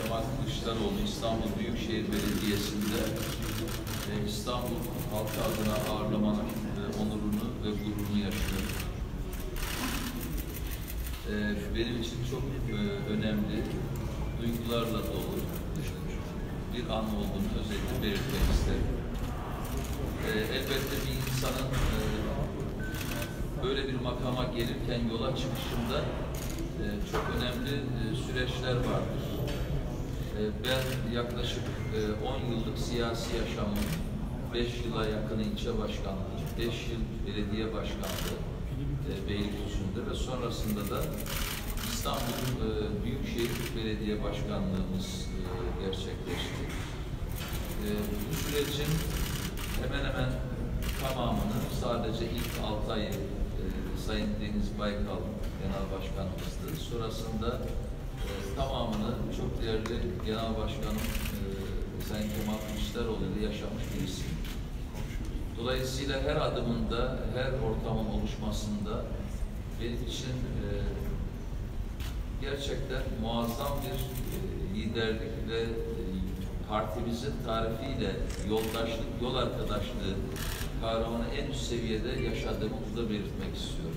Kemal Kılıçdaroğlu İstanbul Büyükşehir Belediyesi'nde İstanbul halkı adına ağırlamanın onurunu ve gururunu yaşıyorum. Benim için çok önemli, duygularla dolu bir an olduğunu özellikle belirtmek isterim. Elbette bir insanın böyle bir makama gelirken yola çıkışında çok önemli süreçler vardır. Ben yaklaşık 10 yıllık siyasi yaşamım, 5 yıla yakın ilçe başkanlığı, 5 yıl belediye başkanlığı Beylikdüzü'nde ve sonrasında da İstanbul Büyükşehir Belediye Başkanlığımız gerçekleşti. Bu sürecin hemen hemen tamamını sadece ilk 6 ayı Sayın Deniz Baykal Genel Başkanımızdı. Sonrasında tamamını çok değerli Genel Başkanım Sayın Kemal Kılıçdaroğlu ile yaşamış birisi. Dolayısıyla her adımında, her ortamın oluşmasında benim için gerçekten muazzam bir liderlik ve partimizin tarifiyle yoldaşlık, yol arkadaşlığı kavramını en üst seviyede yaşadığımı burada belirtmek istiyorum.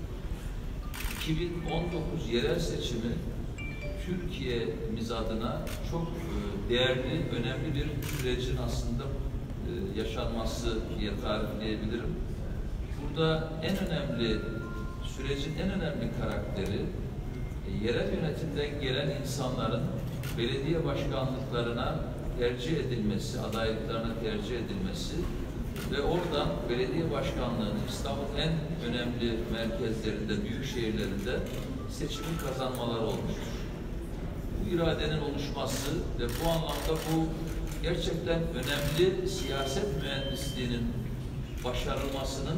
2019 yerel seçimi Türkiye'miz adına çok değerli, önemli bir sürecin aslında yaşanması diye tarifleyebilirim. Burada en önemli, sürecin en önemli karakteri yerel yönetimden gelen insanların belediye başkanlıklarına tercih edilmesi, adaylıklarına tercih edilmesi ve oradan belediye başkanlığını İstanbul'un en önemli merkezlerinde, büyük şehirlerinde seçimi kazanmaları olmuştur. Bu iradenin oluşması ve bu anlamda bu gerçekten önemli siyaset mühendisliğinin başarılmasının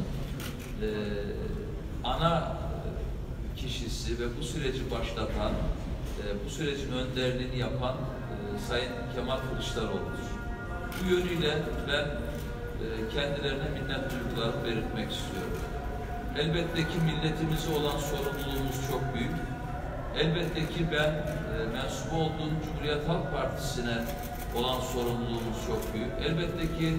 ana kişisi ve bu süreci başlatan, bu sürecin önderliğini yapan Sayın Kemal Kılıçdaroğlu'dur. Bu yönüyle ben kendilerine minnet duygularımı belirtmek istiyorum. Elbette ki milletimize olan sorumluluğumuz çok büyük. Elbette ki ben mensup olduğum Cumhuriyet Halk Partisi'ne olan sorumluluğumuz çok büyük. Elbette ki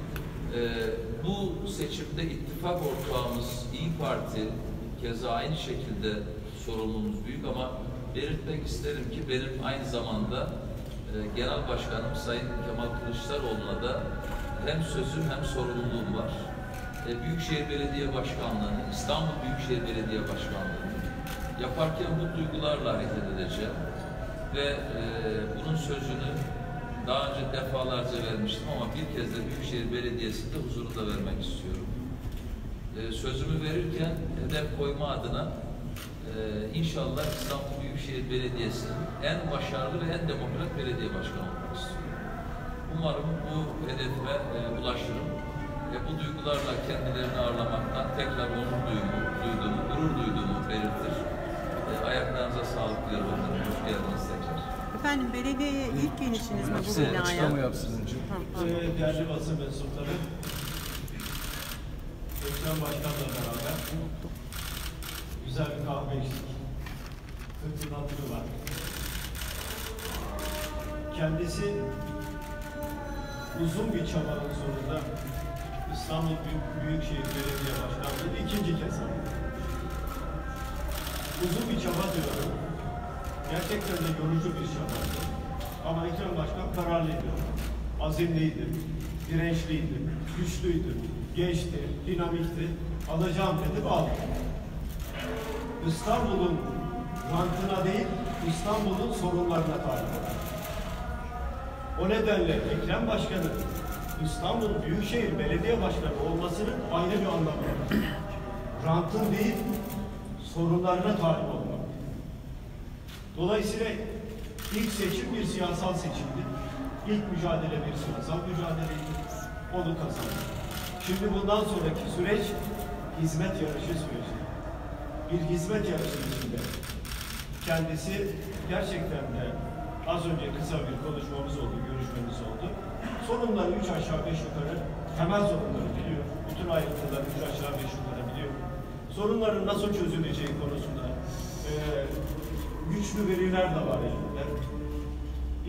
bu seçimde ittifak ortağımız İYİ Parti keza aynı şekilde sorumluluğumuz büyük ama belirtmek isterim ki benim aynı zamanda Genel Başkanım Sayın Kemal Kılıçdaroğlu'na da hem sözüm hem sorumluluğum var. Büyükşehir Belediye Başkanlığı'nı, İstanbul Büyükşehir Belediye Başkanlığı'nı yaparken bu duygularla hareket edeceğim ve bunun sözünü daha önce defalarca vermiştim ama bir kez de Büyükşehir Belediyesi'nde huzurunda vermek istiyorum. Sözümü verirken hedef koyma adına inşallah İstanbul Büyükşehir Belediyesi'nin en başarılı ve en demokrat belediye başkanı olmak istiyorum. Umarım bu hedefime ulaşırım ve bu duygularla kendilerini ağırlamaktan tekrar onur duyduğumu, gurur duyduğumu belirtir. Ayaklarınıza sağlık diliyorum. Hoş geldiniz tekrar. Efendim belediyeye ilk gelişiniz mi bu binaya? Açıklama yapsın önce. Değerli basın mensupları, Ekrem Başkan'la beraber güzel bir kahve içtik. Fırtınatılı var. Kendisi uzun bir çabanın sonunda İstanbul Büyükşehir Belediye Başkanlığı'nı ikinci kez aldı. Uzun bir çaba diyorum. Gerçekten de yorucu bir çabaydı. Ama Ekrem Başkan kararlıydı. Azimliydi, dirençliydi, güçlüydü, gençti, dinamikti. Alacağım dedi, aldı. İstanbul'un rantına değil, İstanbul'un sorunlarına talip oldu. O nedenle Ekrem Başkan'ın İstanbul Büyükşehir Belediye Başkanı olmasının ayrı bir anlamı var. Rantın değil, sorunlarına talip olmak. Dolayısıyla ilk seçim bir siyasal seçimdi. İlk mücadele bir siyasal mücadeleydi. Onu kazandı. Şimdi bundan sonraki süreç hizmet yarışı süreci. Bir hizmet yarışı içinde. Kendisi gerçekten de az önce kısa bir konuşmamız oldu, görüşmemiz oldu. Sorunları 3 aşağı 5 yukarı, temel sorunları biliyor. Bütün ayrıntıları 3 aşağı 5 yukarı biliyor. Sorunların nasıl çözüleceği konusunda güçlü veriler de var elinde.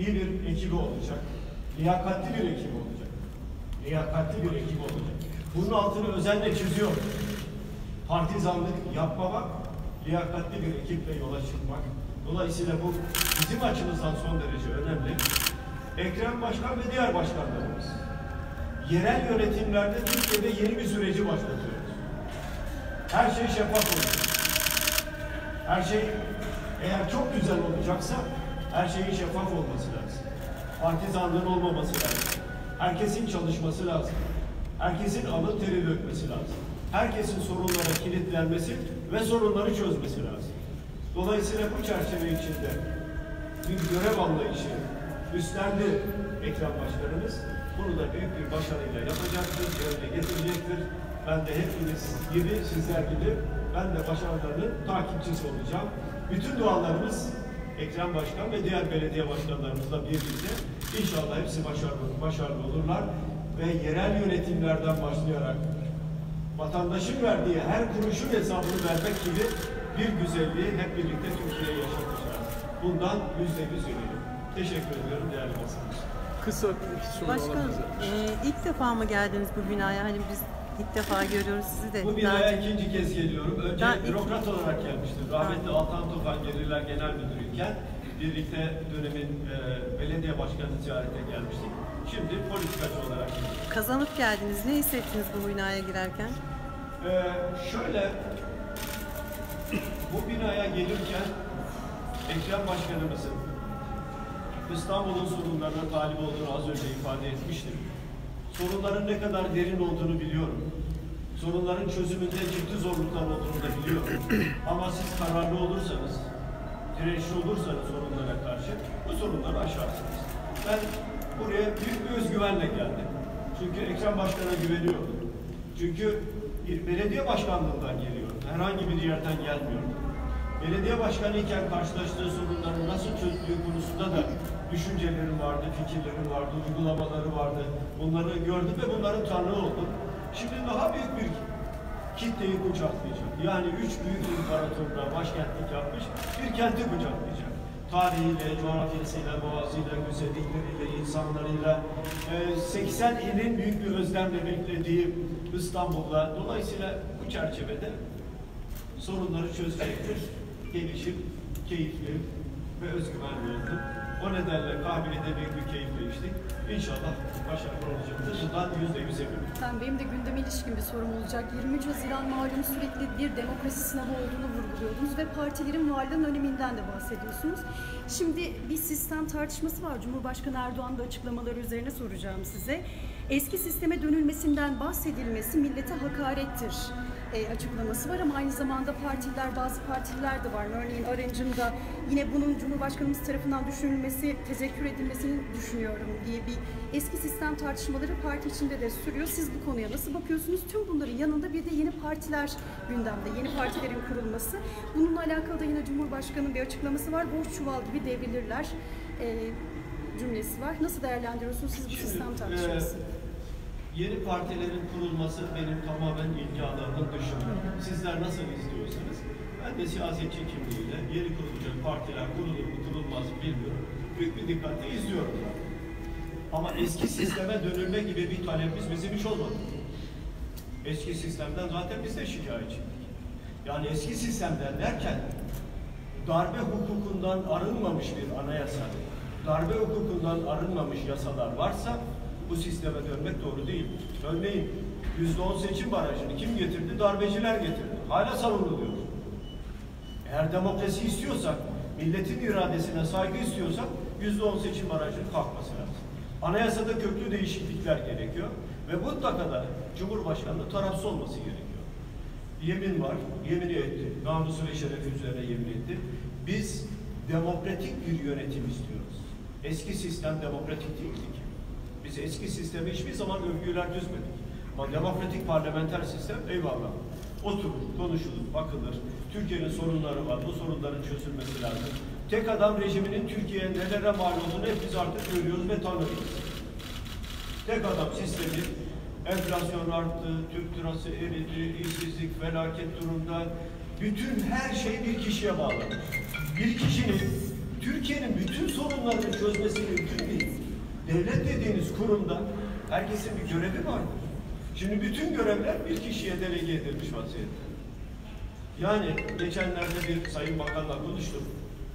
iyi bir ekibi olacak. Liyakatli bir ekip olacak. Liyakatli bir ekip olacak. Bunun altını özenle çiziyor. Partizanlık yapmamak, liyakatli bir ekiple yola çıkmak. Dolayısıyla bu bizim açımızdan son derece önemli. Ekrem Başkan ve diğer başkanlarımız. Yerel yönetimlerde Türkiye'de yeni bir süreci başlatıyoruz. Her şey şeffaf olacak. Her şey eğer çok güzel olacaksa her şeyin şeffaf olması lazım. Partizanlığın olmaması lazım. Herkesin çalışması lazım. Herkesin alın teri dökmesi lazım. Herkesin sorunlara kilitlenmesi ve sorunları çözmesi lazım. Dolayısıyla bu çerçeve içinde bir görev anlayışı üstlendi Ekrem Başkanımız. Bunu da büyük bir başarıyla yapacaktır, yerine getirecektir. Ben de hepiniz gibi, sizler gibi ben de başarılarının takipçisi olacağım. Bütün dualarımız Ekrem Başkan ve diğer belediye başkanlarımızla birlikte inşallah hepsi başarılı olurlar ve yerel yönetimlerden başlayarak vatandaşın verdiği her kuruşun hesabını vermek gibi bir güzelliği hep birlikte Türkiye'ye yaşatacağız. Bundan %100 eminim. Teşekkür ediyorum değerli basınız. Kısa bir soru Başkanım, ilk defa mı geldiniz bu binaya? Hani biz ilk defa görüyoruz sizi de. Bu binaya ikinci kez geliyorum. Önce Ben bürokrat olarak gelmiştim. Rahmetli Altan Tufan Gelirler Genel Müdürüyken birlikte dönemin belediye başkanı ziyarete gelmiştik. Şimdi politikacı olarak geldim. Kazanıp geldiniz. Ne hissettiniz bu binaya girerken? Şöyle, bu binaya gelirken Ekrem Başkanımızın İstanbul'un sorunlarına talip olduğunu az önce ifade etmiştim. Sorunların ne kadar derin olduğunu biliyorum. Sorunların çözümünde ciddi zorluklar olduğunu da biliyorum. Ama siz kararlı olursanız, dirençli olursanız sorunlara karşı bu sorunları aşarsınız. Ben buraya büyük bir özgüvenle geldim. Çünkü Ekrem Başkan'a güveniyorum. Çünkü bir belediye başkanlığından geliyorum. Herhangi bir yerden gelmiyorum. Belediye başkanı iken karşılaştığı sorunları nasıl çözdüğü konusunda da düşüncelerim vardı, fikirlerim vardı, uygulamaları vardı. Bunları gördüm ve bunların tanığı oldum. Şimdi daha büyük bir kitleyi kucaklayacak. Yani 3 büyük imparatorluğa başkentlik yapmış bir kenti kucaklayacak. Tarihiyle, coğrafyasıyla, boğazıyla, güzellikleriyle, insanlarıyla 80 ilin büyük bir özlemle beklediği İstanbul'la. Dolayısıyla bu çerçevede sorunları çözecektir. Gelişim, keyifli ve özgüvenli oldu. O nedenle Kahire'de büyük bir keyifle içtik. İnşallah başarılı olacaktır. Bundan %100 eminim. Benim de gündeme ilişkin bir sorum olacak. 23 Haziran malum sürekli bir demokrasi sınavı olduğunu vurguluyordunuz ve partilerin varlığının öneminden de bahsediyorsunuz. Şimdi bir sistem tartışması var. Cumhurbaşkanı Erdoğan'ın da açıklamaları üzerine soracağım size. Eski sisteme dönülmesinden bahsedilmesi millete hakarettir açıklaması var ama aynı zamanda bazı partiler de var. Örneğin Arınç'ın yine bunun Cumhurbaşkanımız tarafından düşünülmesi, tezekkür edilmesini düşünüyorum diye bir eski sistem tartışmaları parti içinde de sürüyor. Siz bu konuya nasıl bakıyorsunuz? Tüm bunların yanında bir de yeni partiler gündemde, yeni partilerin kurulması. Bununla alakalı da yine Cumhurbaşkanı'nın bir açıklaması var. Boş çuval gibi devrilirler cümlesi var. Nasıl değerlendiriyorsunuz siz bu sistem tartışması? Yeni partilerin kurulması benim tamamen ilgi alanının dışında. Sizler nasıl izliyorsanız, ben de siyasetçi kimliğiyle yeni kurulacak partiler kurulur mu kurulmaz mı bilmiyorum. Büyük bir dikkatle izliyorum. Ama eski sisteme dönülme gibi bir talebimiz bizim hiç olmadı. Eski sistemden zaten biz de şikayetçiydik. Yani eski sistemden derken darbe hukukundan arınmamış bir anayasa, darbe hukukundan arınmamış yasalar varsa bu sisteme dönmek doğru değil. Örneğin %10 seçim barajını kim getirdi? Darbeciler getirdi. Hala savunuluyor. Eğer demokrasi istiyorsak, milletin iradesine saygı istiyorsak %10 seçim barajının kalkması lazım. Anayasada köklü değişiklikler gerekiyor ve mutlaka da Cumhurbaşkanı'nın tarafsız olması gerekiyor. Yemin var, yemini etti. Namusu ve şerefi üzerine yemin etti. Biz demokratik bir yönetim istiyoruz. Eski sistem demokratik değildi ki. Biz eski sisteme hiçbir zaman övgüler düzmedik. Ama demokratik parlamenter sistem eyvallah. Oturur, konuşulur, bakılır. Türkiye'nin sorunları var, bu sorunların çözülmesi lazım. Tek adam rejiminin Türkiye'ye nelere mal olduğunu hep biz artık görüyoruz ve tanıyoruz. Tek adam sistemi, enflasyon arttı, Türk lirası eridi, işsizlik felaket durumda. Bütün her şey bir kişiye bağlanmış. Bir kişinin Türkiye'nin bütün sorunlarını çözmesi mümkün değil. Devlet dediğiniz kurumda herkesin bir görevi vardır. Şimdi bütün görevler bir kişiye delege edilmiş vaziyette. Yani geçenlerde bir Sayın Bakan'la konuştum.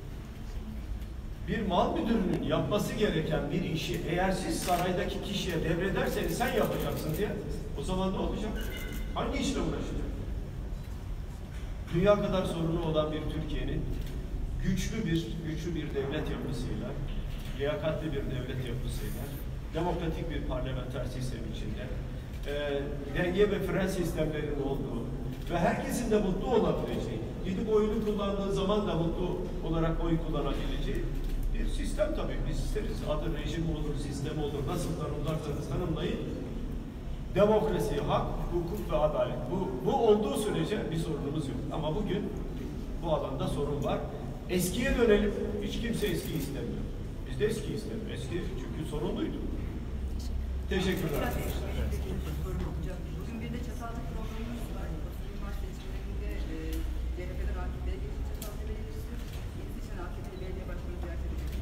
Bir mal müdürünün yapması gereken bir işi eğer siz saraydaki kişiye devrederseniz sen yapacaksın diye, o zaman ne olacak? Hangi işle uğraşacak? Dünya kadar sorunu olan bir Türkiye'nin güçlü bir devlet yapısıyla, liyakatli bir devlet yapısıyla, demokratik bir parlamenter sistem içinde, denge ve fren sistemlerinin olduğu ve herkesin de mutlu olabileceği, gidip oyunu kullandığı zaman da mutlu olarak oy kullanabileceği bir sistem tabii. Biz isteriz. Adı rejim olur, sistem olur. Nasıl tanımlarsanız tanımlayın. Demokrasi, hak, hukuk ve adalet. Bu olduğu sürece bir sorunumuz yok. Ama bugün bu alanda sorun var. Eskiye dönelim. Hiç kimse eski istemiyor. Biz de eski istemiyoruz. Eski çünkü sorunluydu. Teşekkürler arkadaşlar. Bugün bir de Çatalca programımız var. Üniversite seçimlerinde CHP'den AKP'ye geçti. Çatalca Belediyesi yeni seçen AKP'li belediye başkanı ziyaret edecek.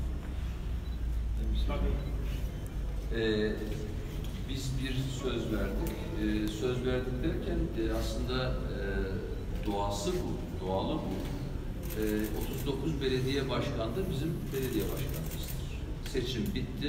Biz bir söz verdik. Söz verdik derken aslında doğası bu, doğalı bu. 39 belediye başkanı da bizim belediye başkanımızdır. Seçim bitti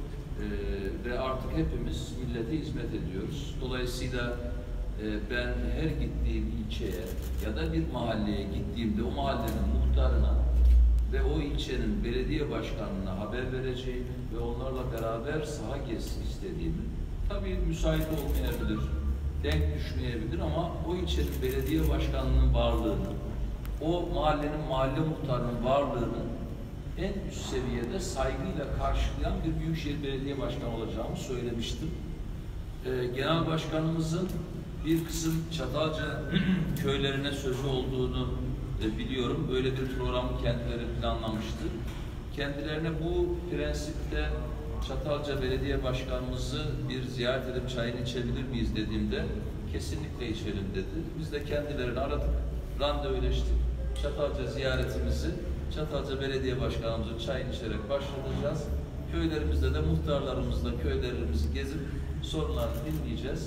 ve artık hepimiz millete hizmet ediyoruz. Dolayısıyla ben her gittiğim ilçeye ya da bir mahalleye gittiğimde o mahallenin muhtarına ve o ilçenin belediye başkanına haber vereceğim ve onlarla beraber saha gez istediğimi, tabii müsait olmayabilir, denk düşmeyebilir ama o ilçenin belediye başkanının varlığını, o mahallenin mahalle muhtarının varlığını en üst seviyede saygıyla karşılayan bir Büyükşehir Belediye Başkanı olacağımı söylemiştim. Genel Başkanımızın bir kısım Çatalca köylerine sözü olduğunu biliyorum. Böyle bir programı kendileri planlamıştı. Kendilerine bu prensipte Çatalca Belediye Başkanımızı bir ziyaret edip çayını içebilir miyiz dediğimde kesinlikle içelim dedi. Biz de kendilerini aradık, randevuleştik. Çatalca ziyaretimizi Çatalca Belediye Başkanımızın çayını içerek başlatacağız. Köylerimizde de muhtarlarımızla köylerimizi gezip sorunlarını dinleyeceğiz.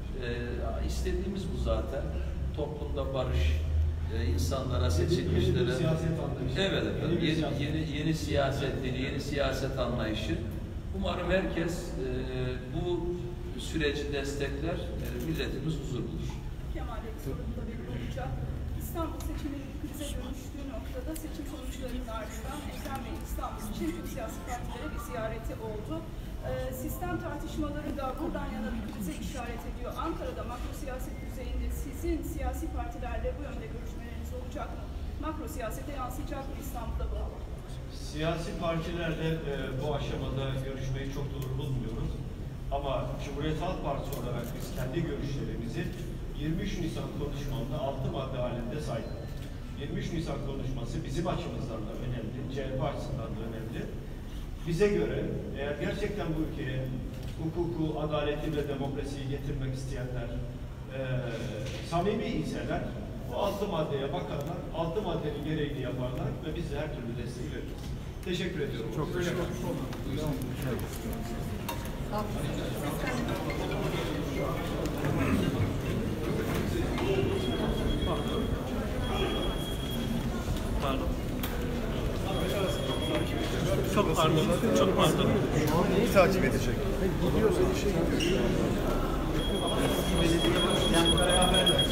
İstediğimiz bu zaten. Toplumda barış, insanlara, seçilmişlere... Yeni siyaset anlayışı. Evet efendim, yeni siyaset dili, yeni siyaset anlayışı. Umarım herkes bu süreci destekler, milletimiz huzur bulur. Kemal Bey sorumda belli olacak. İstanbul seçimleri krize dönüştüğü noktada seçim sonuçlarının ardından Ekrem Bey İstanbul için tüm siyasi partilere bir ziyareti oldu. Sistem tartışmaları da buradan yana bir krize işaret ediyor. Ankara'da makro siyaset düzeyinde sizin siyasi partilerle bu yönde görüşmeleriniz olacak mı? Makro siyasete yansıyacak mı İstanbul'da bu? Siyasi partilerle bu aşamada görüşmeyi çok doğru bulmuyoruz. Ama Cumhuriyet Halk Partisi olarak biz kendi görüşlerimizi 23 Nisan konuşmamda 6 madde halinde saydık. 23 Nisan konuşması bizim açımızdan da önemli, CHP açısından da önemli. Bize göre eğer gerçekten bu ülkeye hukuku, adaleti ve demokrasiyi getirmek isteyenler samimi iseler bu 6 maddeye bakarlar, 6 maddenin gereğini yaparlar ve biz de her türlü desteği veririz. Teşekkür ediyorum. Çok teşekkür ederim. Pardon. Çok pardon. Çok pardon. Neyi takip edecek? Gidiyorsa işe gidiyor.